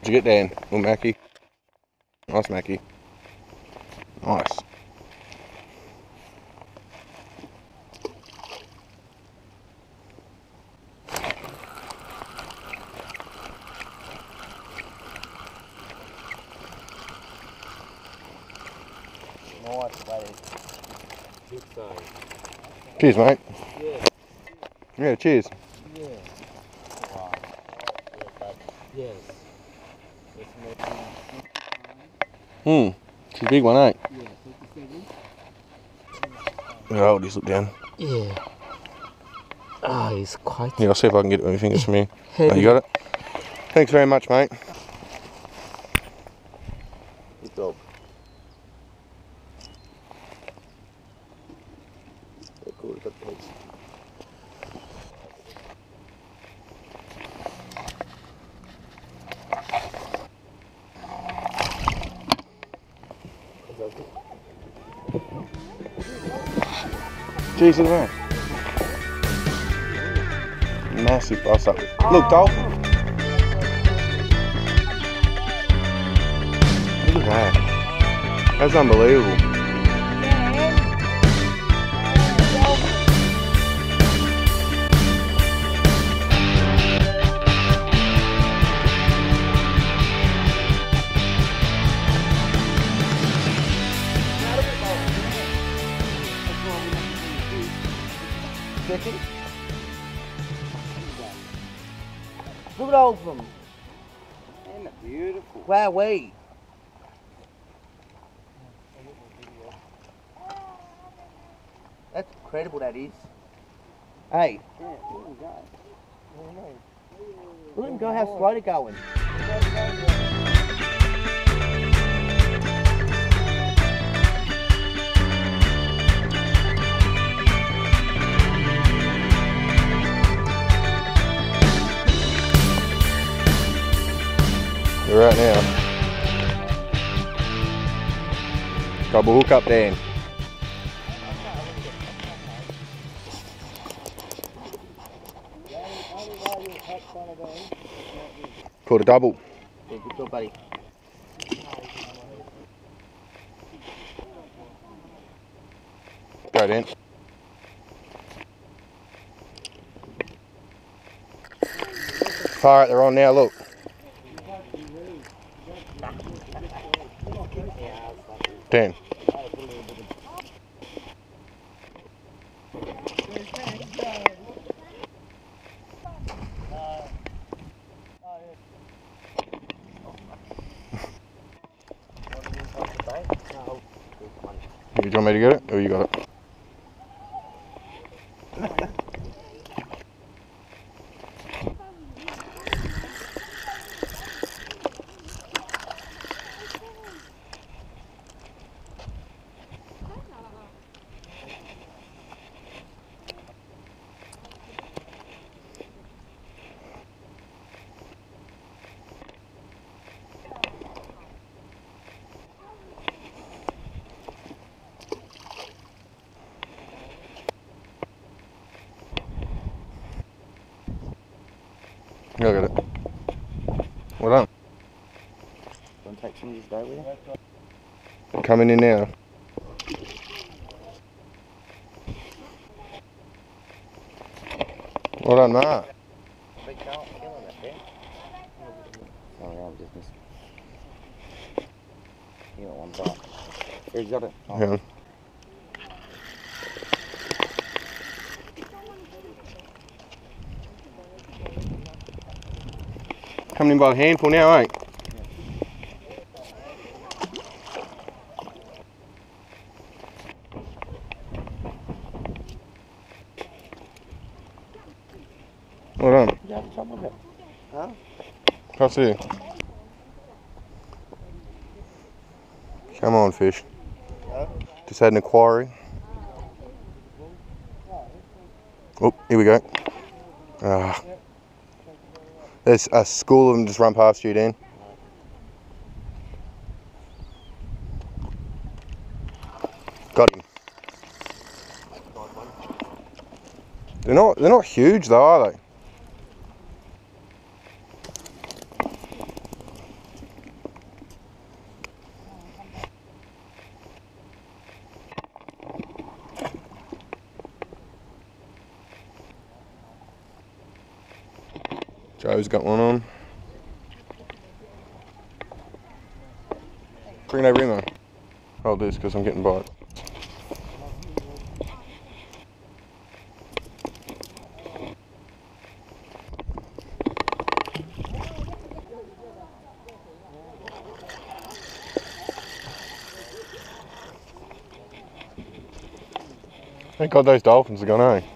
you get, Dan? Little Mackie. Nice Mackie. Nice. Nice, buddy. Good size. Cheers, mate. Yeah. Yeah, cheers. Yeah. Wow. Yes. She's a big one, eh? Yeah, 57. How old is it, down? Yeah. Ah, he's quite... Yeah, I'll see if I can get it with my fingers from here. Heavy. Oh, you got it? Thanks very much, mate. Good dog. They're cool, got pigs. Jeez, look at that. Massive bust up. Look, dolphin. Look at that. That's unbelievable. Jetty. Look at all of them. Isn't it beautiful? Wowee. That's incredible, that is. Hey. Yeah, look at him go. Look at him go, how slow they're going. Right now. Double hook up, Dan. Caught a double. Yeah, good job, buddy. Go, Dan. Far out, they're on now, look. Dan. Do you want me to get it, or you got it? Look at it. Well done. Want to take some of this dough with you? Coming in now. Well done, Mark. Big carp killing it, Ben. Sorry, I'm just missing. You got one bite. Here, you got it. Oh. Yeah. Coming in by the handful now, eh? Well done. You have trouble with it? Huh? Pass it here. Come on, fish. Huh? Just had an inquiry. Oh, here we go. Ah. There's a school of them just run past you, Dan. Got him. They're not huge though, are they? Joe's got one on. Bring it over in there. Hold this because I'm getting bite. Thank God those dolphins are gone, eh?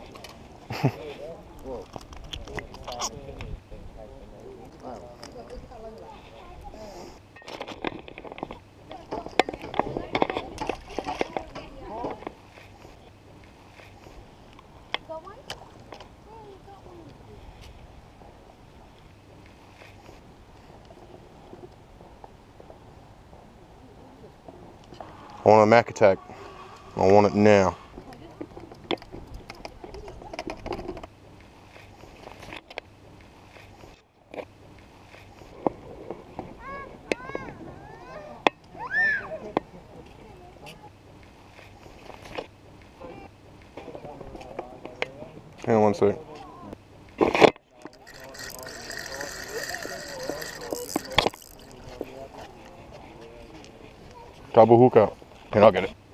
I want a mac attack. I want it now. Hang on one sec. Double hook up. And I'll get it.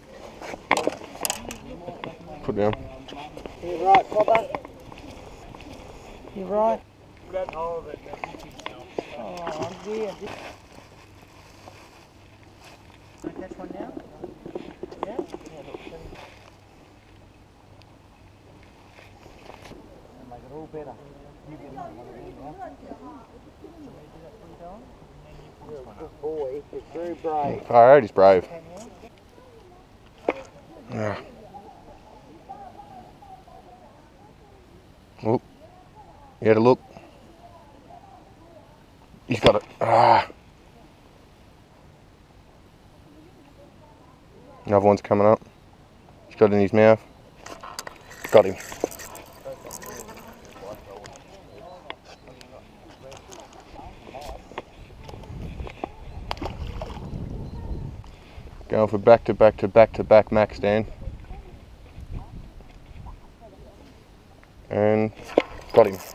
Put down. You're right, Copper. You're right. Grab hold of it. Oh dear. Can I catch one now? Yeah? Make it all better. You get another one now. You're a good boy. You're very brave. Alright, he's brave. Yeah. Oh, you had a look. He's got it. Ah. Another one's coming up. He's got it in his mouth. Got him. Going for back to back max stand. And got him.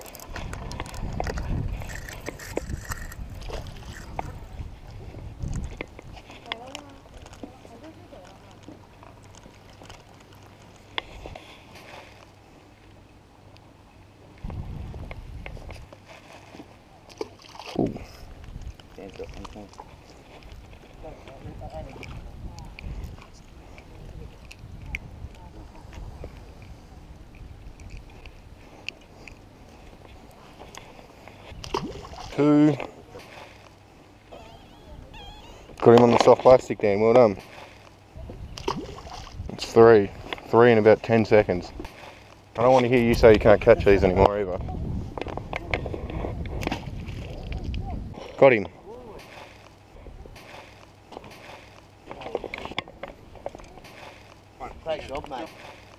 Ooh. Two. Got him on the soft plastic, Dan. Well done. It's three. 3 in about 10 seconds. I don't want to hear you say you can't catch these anymore either. Got him. Great job, mate.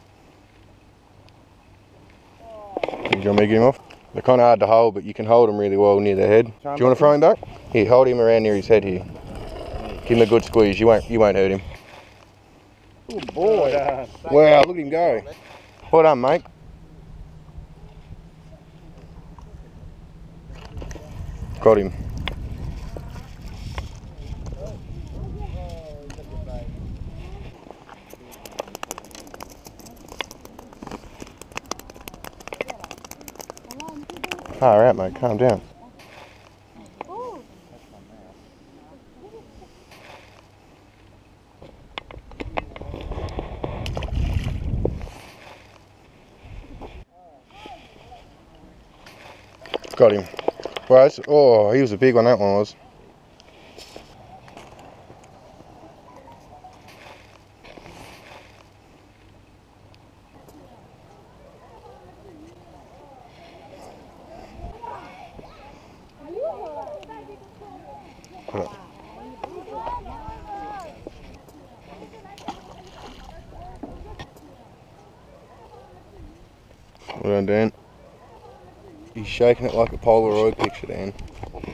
You want me to get him off? They're kind of hard to hold, but you can hold them really well near their head. Do you want to throw him back? Here, hold him around near his head here. Give him a good squeeze. You won't hurt him. Good boy. Wow, look at him go. Well done, mate. Got him. Far out, mate. Calm down. Got him. Well, oh, he was a big one, that one was. Well done, Dan. He's shaking it like a Polaroid picture, Dan.